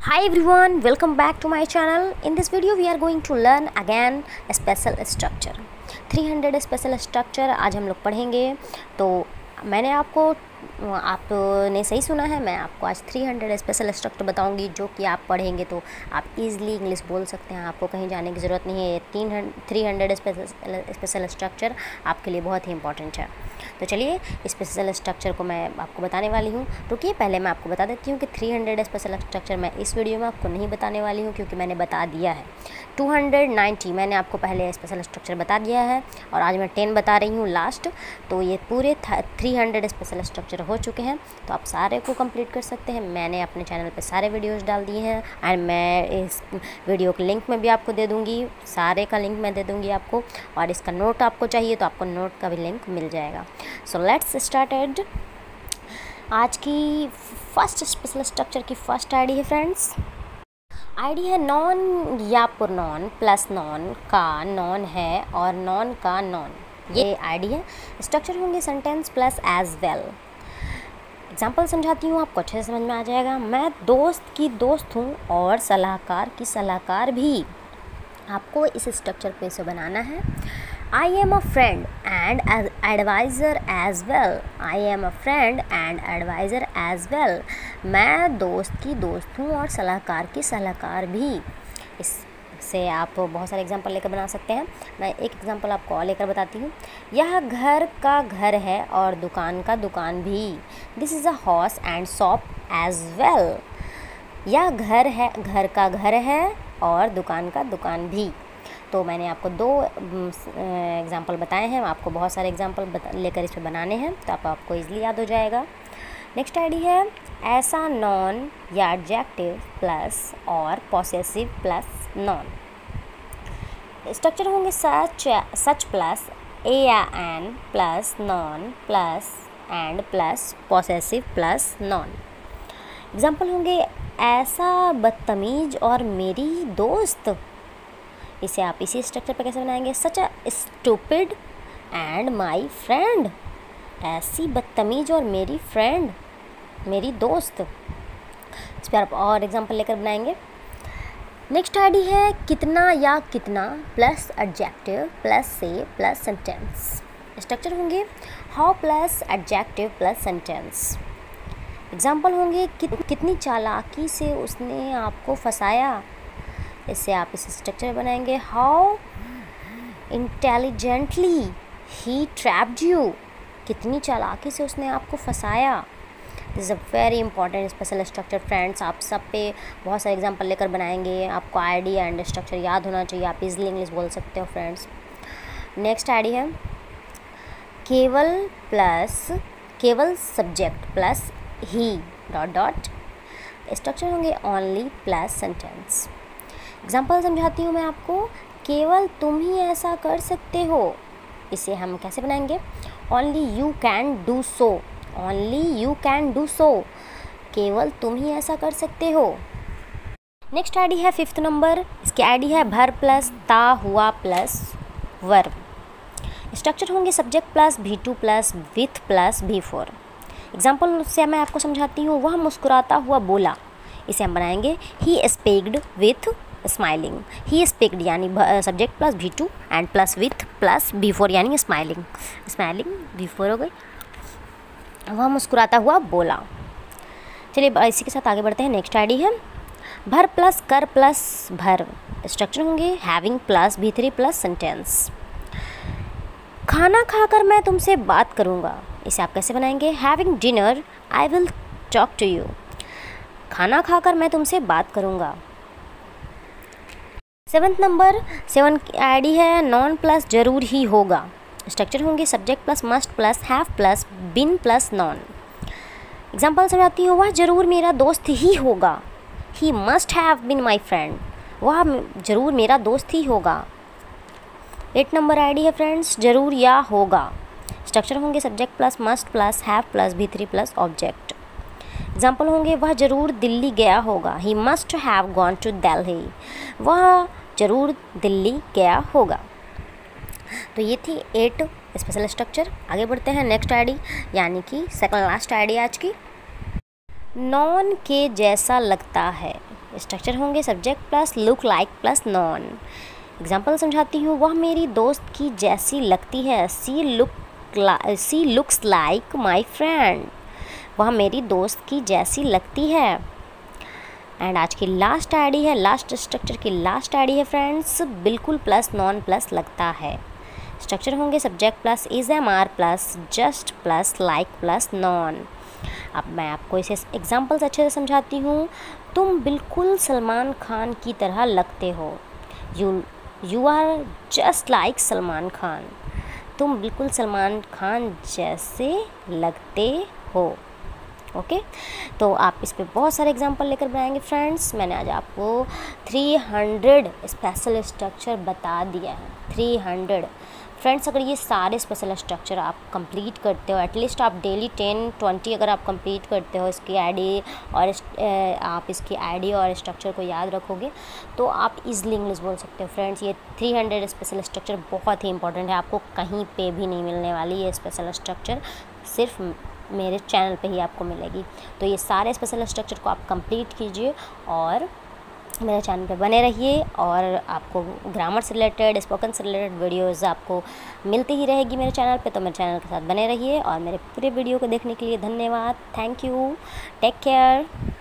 Hi everyone, welcome back to my channel. In this video we are going to learn again a special structure. 300 special structure आज हम लोग पढ़ेंगे। तो मैंने आपने सही सुना है, मैं आपको आज 300 स्पेशल स्ट्रक्चर बताऊंगी जो कि आप पढ़ेंगे तो आप इजीली इंग्लिश बोल सकते हैं। आपको कहीं जाने की ज़रूरत नहीं है। ये 300 स्पेशल स्ट्रक्चर आपके लिए बहुत ही इंपॉर्टेंट है। तो चलिए स्पेशल स्ट्रक्चर को मैं आपको बताने वाली हूँ। रुकिए, पहले मैं आपको बता देती हूँ कि 300 स्पेशल स्ट्रक्चर मैं इस वीडियो में आपको नहीं बताने वाली हूँ, क्योंकि मैंने बता दिया है 290 मैंने आपको पहले स्पेशल स्ट्रक्चर बता दिया है और आज मैं 10 बता रही हूँ लास्ट। तो ये पूरे 300 स्पेशल स्ट्रक्चर हो चुके हैं, तो आप सारे को कंप्लीट कर सकते हैं। मैंने अपने चैनल पे सारे वीडियोस डाल दिए हैं एंड मैं इस वीडियो के लिंक में भी आपको दे दूँगी, सारे का लिंक मैं दे दूँगी आपको। और इसका नोट आपको चाहिए तो आपको नोट का भी लिंक मिल जाएगा। So let's started. आज की फर्स्ट स्पेशल स्ट्रक्चर की फर्स्ट आईडी है फ्रेंड्स। आईडी है नॉन या प्रोनॉन प्लस नॉन का नॉन है और नॉन का नॉन। ये आईडी है। स्ट्रक्चर होंगे sentence plus as well. Example समझाती हूँ, आपको अच्छे से समझ में आ जाएगा। मैं दोस्त की दोस्त हूँ और सलाहकार की सलाहकार भी। आपको इस स्ट्रक्चर पे से बनाना है। I am a friend and adviser as well. I am a friend and adviser as well. मैं दोस्त की दोस्त हूँ और सलाहकार की सलाहकार भी। इससे आप बहुत सारे एग्जांपल लेकर बना सकते हैं। मैं एक एग्जांपल आपको और लेकर बताती हूँ। यह घर का घर है और दुकान का दुकान भी। This is a house and shop as well. यह घर है, घर का घर है और दुकान का दुकान भी। तो मैंने आपको 2 एग्जांपल बताए हैं। आपको बहुत सारे एग्जांपल लेकर इस पर बनाने हैं, तो आपको इजीली याद हो जाएगा। नेक्स्ट आईडी है ऐसा नॉन या एडजेक्टिव प्लस और पॉसेसिव प्लस नॉन। स्ट्रक्चर होंगे सच प्लस ए या an plus noun plus and plus possessive plus noun. Example होंगे ऐसा बदतमीज और मेरी दोस्त। इसे आप इसी स्ट्रक्चर पर कैसे बनाएंगे? Such a stupid and my friend. ऐसी बदतमीज और मेरी फ्रेंड, मेरी दोस्त। इस पर आप और एग्जांपल लेकर बनाएंगे। नेक्स्ट आईडी है कितना या कितना प्लस एडजेक्टिव प्लस से प्लस सेंटेंस। स्ट्रक्चर होंगे how plus adjective plus sentence. Example होंगे कितनी चालाकी से उसने आपको फंसाया। इससे आप इस स्ट्रक्चर बनाएंगे how intelligently he trapped you. कितनी चालाकी से उसने आपको फंसाया। This is a very important special structure friends. आप सब पे बहुत सारे एग्जांपल लेकर बनाएंगे। आपको आईडी एंड स्ट्रक्चर याद होना चाहिए। आप इजीली इंग्लिश बोल सकते हो फ्रेंड्स। नेक्स्ट आईडी है केवल सब्जेक्ट प्लस ही डॉट डॉट। स्ट्रक्चर होंगे ओनली प्लस सेंटेंस। एग्जाम्पल समझाती हूँ मैं आपको। केवल तुम ही ऐसा कर सकते हो। इसे हम कैसे बनाएंगे? Only you can do so. Only you can do so. केवल तुम ही ऐसा कर सकते हो। नेक्स्ट आईडी है 5th नंबर। इसकी आईडी है भर प्लस ता हुआ प्लस वर्ब। स्ट्रक्चर होंगे subject plus V2 plus with plus V4। Example से मैं आपको समझाती हूँ। वह मुस्कुराता हुआ बोला। इसे हम बनाएंगे ही स्पीक्ड विथ स्माइलिंग। ही स्पीक्ड यानी subject plus V2 and plus with plus V4 यानी स्माइलिंग। स्माइलिंग V4 हो गई। वह मुस्कुराता हुआ बोला। चलिए इसी के साथ आगे बढ़ते हैं। नेक्स्ट आईडी है भर प्लस कर प्लस भर। स्ट्रक्चर होंगे having plus V3 plus sentence. खाना खाकर मैं तुमसे बात करूँगा। इसे आप कैसे बनाएंगे? Having dinner I will talk to you. खाना खाकर मैं तुमसे बात करूँगा। 7th नंबर 7 की आईडी है नॉन प्लस जरूर ही होगा। स्ट्रक्चर होंगे subject plus must plus have plus been plus noun. Example समझाती हूँ। वह जरूर मेरा दोस्त ही होगा। He must have been my friend. वह जरूर मेरा दोस्त ही होगा। 8 नंबर आईडी है फ्रेंड्स जरूर या होगा। स्ट्रक्चर होंगे subject plus must plus have plus V3 plus object. Example होंगे वह जरूर दिल्ली गया होगा। He must have gone to Delhi. वह जरूर दिल्ली गया होगा। तो ये थी 8 स्पेशल स्ट्रक्चर। आगे बढ़ते हैं नेक्स्ट आईडी यानी कि सेकंड लास्ट आईडी आज की। नॉन के जैसा लगता है। स्ट्रक्चर होंगे subject plus look like plus noun. Example समझाती हूँ। वह मेरी दोस्त की जैसी लगती है। She looks like my friend. वह मेरी दोस्त की जैसी लगती है। एंड आज की लास्ट आईडी है, लास्ट स्ट्रक्चर की लास्ट आईडी है फ्रेंड्स, बिल्कुल प्लस नॉन प्लस लगता है। स्ट्रक्चर होंगे subject plus is am are plus just plus like plus noun. अब मैं आपको इसे एग्जांपल्स अच्छे से समझाती हूँ। तुम बिल्कुल सलमान खान की तरह लगते हो। You are just like Salman Khan. तुम बिल्कुल सलमान खान जैसे लगते हो। ओके तो आप इस पे बहुत सारे एग्जांपल लेकर बनाएंगे फ्रेंड्स। मैंने आज आपको 300 स्पेशल स्ट्रक्चर बता दिया है। 300 फ्रेंड्स, अगर ये सारे स्पेशल स्ट्रक्चर आप कंप्लीट करते हो, एटलीस्ट आप डेली 10-20 अगर आप कंप्लीट करते हो इसकी आईडी और आप इसकी आईडी और स्ट्रक्चर को याद रखोगे तो आप इजीली इंग्लिश बोल सकते हो फ्रेंड्स। ये 300 स्पेशल स्ट्रक्चर बहुत ही इंपॉर्टेंट है, आपको कहीं पे भी नहीं मिलने वाली ये स्पेशल स्ट्रक्चर, सिर्फ मेरे चैनल पे ही आपको मिलेगी। तो ये सारे स्पेशल स्ट्रक्चर को आप कंप्लीट कीजिए और मेरे चैनल पे बने रहिए, और आपको ग्रामर से रिलेटेड, स्पोकन से रिलेटेड वीडियोस आपको मिलती ही रहेगी मेरे चैनल पे। तो मेरे चैनल के साथ बने रहिए और मेरे पूरे वीडियो को देखने के लिए धन्यवाद। Thank you, take care.